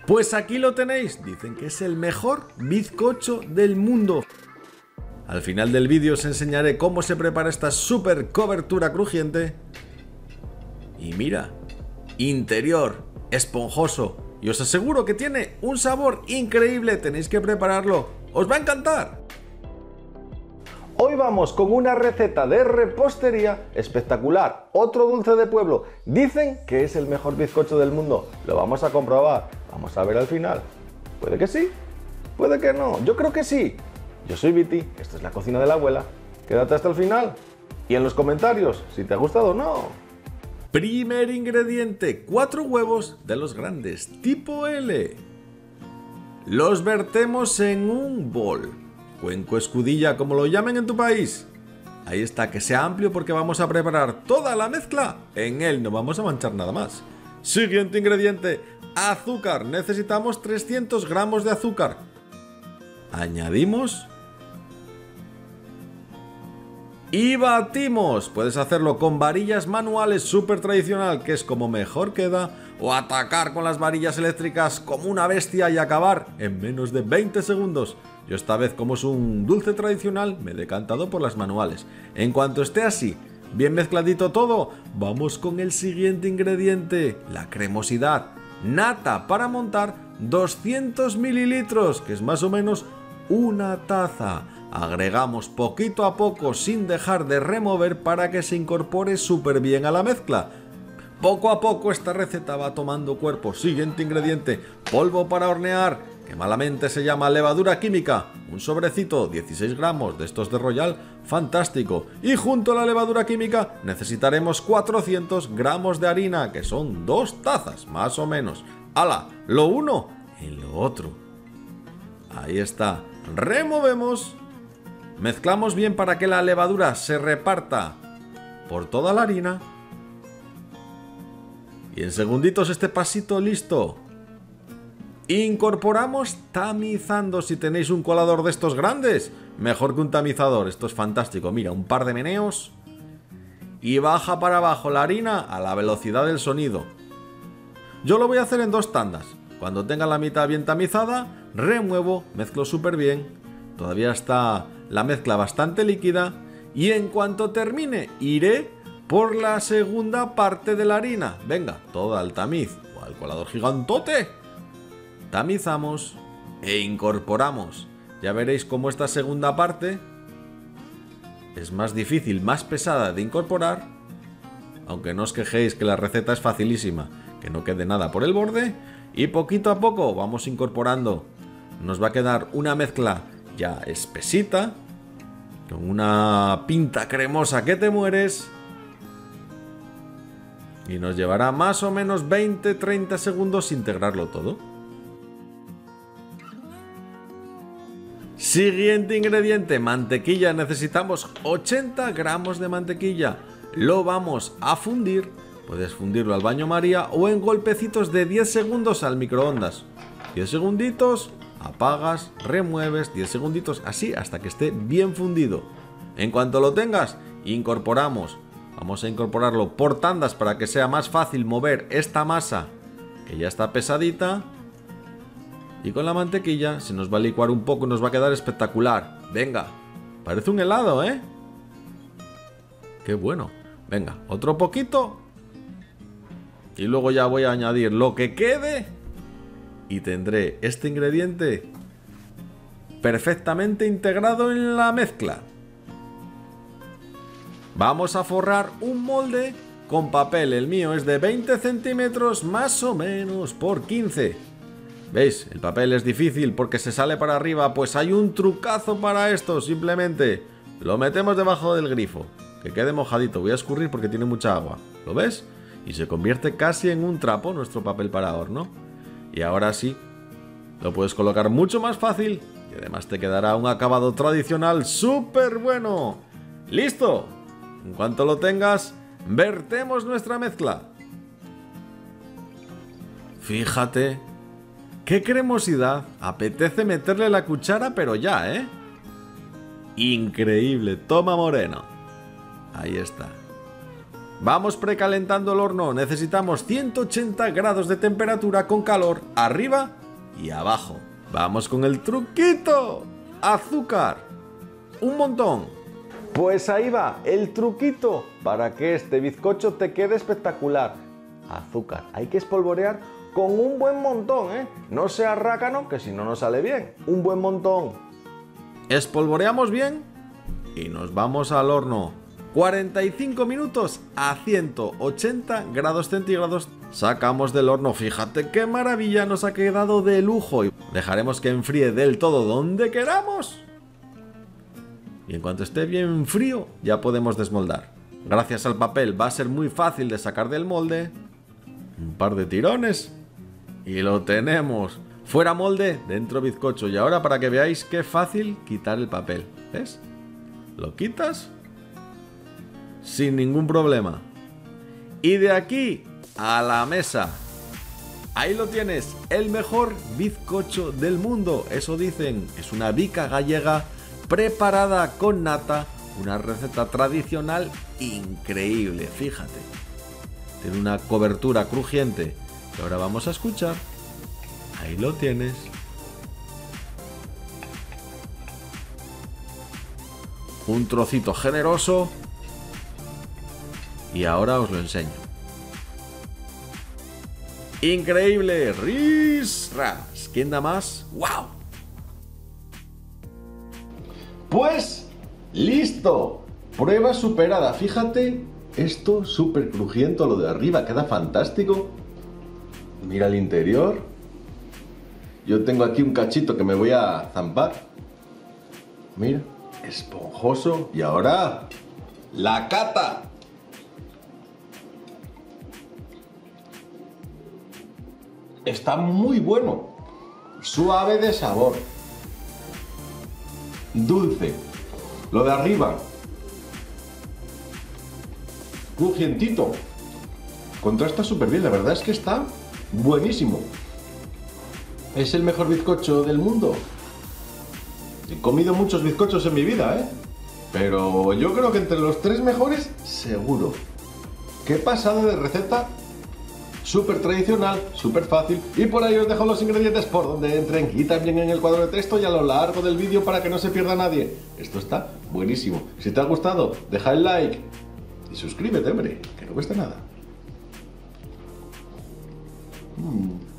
Pues aquí lo tenéis, dicen que es el mejor bizcocho del mundo. Al final del vídeo os enseñaré cómo se prepara esta super cobertura crujiente. Y mira, interior, esponjoso. Y os aseguro que tiene un sabor increíble, tenéis que prepararlo. ¡Os va a encantar! Hoy vamos con una receta de repostería espectacular. Otro dulce de pueblo. Dicen que es el mejor bizcocho del mundo. Lo vamos a comprobar. Vamos a ver al final. Puede que sí, puede que no. Yo creo que sí. Yo soy Viti, esto es la cocina de la abuela. Quédate hasta el final. Y en los comentarios si te ha gustado o no. Primer ingrediente, 4 huevos de los grandes, tipo L. Los vertemos en un bol. Cuenco, escudilla, como lo llamen en tu país. Ahí está, que sea amplio porque vamos a preparar toda la mezcla. En él no vamos a manchar nada más. Siguiente ingrediente, azúcar. Necesitamos 300 gramos de azúcar. Añadimos y batimos. Puedes hacerlo con varillas manuales súper tradicional, que es como mejor queda, o atacar con las varillas eléctricas como una bestia y acabar en menos de 20 segundos. Yo esta vez, como es un dulce tradicional, me he decantado por las manuales. En cuanto esté así, bien mezcladito todo, vamos con el siguiente ingrediente, la cremosidad. Nata para montar 200 mililitros, que es más o menos una taza. Agregamos poquito a poco sin dejar de remover para que se incorpore súper bien a la mezcla. Poco a poco esta receta va tomando cuerpo. Siguiente ingrediente, polvo para hornear, que malamente se llama levadura química. Un sobrecito, 16 gramos de estos de Royal, fantástico. Y junto a la levadura química necesitaremos 400 gramos de harina, que son 2 tazas, más o menos. ¡Hala! Lo uno en lo otro. Ahí está. Removemos. Mezclamos bien para que la levadura se reparta por toda la harina. Y en segunditos este pasito listo. Incorporamos tamizando. Si tenéis un colador de estos grandes, mejor que un tamizador. Esto es fantástico. Mira, un par de meneos. Y baja para abajo la harina a la velocidad del sonido. Yo lo voy a hacer en 2 tandas. Cuando tenga la mitad bien tamizada, remuevo, mezclo súper bien. Todavía está la mezcla bastante líquida. Y en cuanto termine, iré por la segunda parte de la harina. Venga, toda al tamiz o al colador gigantote. Tamizamos e incorporamos. Ya veréis cómo esta segunda parte es más difícil, más pesada de incorporar. Aunque no os quejéis que la receta es facilísima. Que no quede nada por el borde. Y poquito a poco vamos incorporando. Nos va a quedar una mezcla ya espesita, con una pinta cremosa que te mueres. Y nos llevará más o menos 20-30 segundos integrarlo todo. Siguiente ingrediente, mantequilla. Necesitamos 80 gramos de mantequilla. Lo vamos a fundir. Puedes fundirlo al baño María o en golpecitos de 10 segundos al microondas. 10 segunditos, apagas, remueves, 10 segunditos, así hasta que esté bien fundido. En cuanto lo tengas, incorporamos. Vamos a incorporarlo por tandas para que sea más fácil mover esta masa, que ya está pesadita. Y con la mantequilla se nos va a licuar un poco y nos va a quedar espectacular. Venga, parece un helado, ¿eh? Qué bueno. Venga, otro poquito. Y luego ya voy a añadir lo que quede. Y tendré este ingrediente perfectamente integrado en la mezcla. Vamos a forrar un molde con papel. El mío es de 20 centímetros más o menos por 15. ¿Veis? El papel es difícil porque se sale para arriba. Pues hay un trucazo para esto. Simplemente lo metemos debajo del grifo. Que quede mojadito. Voy a escurrir porque tiene mucha agua. ¿Lo ves? Y se convierte casi en un trapo nuestro papel para horno. Y ahora sí, lo puedes colocar mucho más fácil. Y además te quedará un acabado tradicional súper bueno. ¡Listo! En cuanto lo tengas, vertemos nuestra mezcla. Fíjate, qué cremosidad. Apetece meterle la cuchara, pero ya, ¿eh? Increíble, toma Moreno. Ahí está. Vamos precalentando el horno. Necesitamos 180 grados de temperatura con calor arriba y abajo. Vamos con el truquito. Azúcar. Un montón. Pues ahí va el truquito para que este bizcocho te quede espectacular. Azúcar. Hay que espolvorear con un buen montón, ¿eh? No sea rácano, que si no nos sale bien. Un buen montón. Espolvoreamos bien y nos vamos al horno. 45 minutos a 180 grados centígrados. Sacamos del horno. Fíjate qué maravilla, nos ha quedado de lujo. Y dejaremos que enfríe del todo donde queramos. Y en cuanto esté bien frío, ya podemos desmoldar. Gracias al papel va a ser muy fácil de sacar del molde. Un par de tirones y lo tenemos. Fuera molde, dentro bizcocho. Y ahora para que veáis qué fácil quitar el papel. ¿Ves? Lo quitas sin ningún problema. Y de aquí a la mesa. Ahí lo tienes, el mejor bizcocho del mundo. Eso dicen, es una bica gallega preparada con nata. Una receta tradicional increíble, fíjate. Tiene una cobertura crujiente que ahora vamos a escuchar. Ahí lo tienes. Un trocito generoso. Y ahora os lo enseño. ¡Increíble! ¡Ris! ¡Ras! ¿Quién da más? ¡Wow! Pues, ¡listo! Prueba superada. Fíjate, esto súper crujiente, lo de arriba, queda fantástico. Mira el interior. Yo tengo aquí un cachito que me voy a zampar. Mira, esponjoso. Y ahora, la cata. Está muy bueno. Suave de sabor. Dulce. Lo de arriba. Crujientito. Contrasta súper bien. La verdad es que está buenísimo. Es el mejor bizcocho del mundo. He comido muchos bizcochos en mi vida, ¿eh? Pero yo creo que entre los 3 mejores, seguro. Qué pasada de receta. Súper tradicional, súper fácil. Y por ahí os dejo los ingredientes por donde entren. Y también en el cuadro de texto y a lo largo del vídeo para que no se pierda nadie. Esto está buenísimo. Si te ha gustado, deja el like. Y suscríbete, hombre, que no cuesta nada.